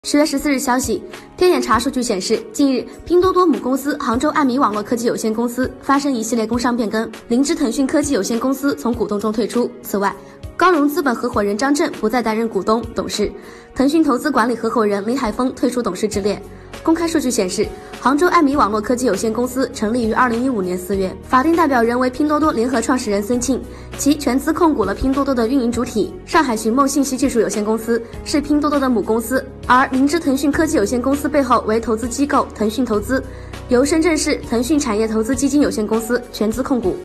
10月14日消息，天眼查数据显示，近日拼多多母公司杭州爱米网络科技有限公司发生一系列工商变更，灵芝腾讯科技有限公司从股东中退出。此外，高融资本合伙人张震不再担任股东、董事，腾讯投资管理合伙人林海峰退出董事之列。公开数据显示，杭州爱米网络科技有限公司成立于2015年4月，法定代表人为拼多多联合创始人孙庆，其全资控股了拼多多的运营主体上海寻梦信息技术有限公司，是拼多多的母公司，而灵芝腾讯科技有限公司背后为投资机构腾讯投资，由深圳市腾讯产业投资基金有限公司全资控股。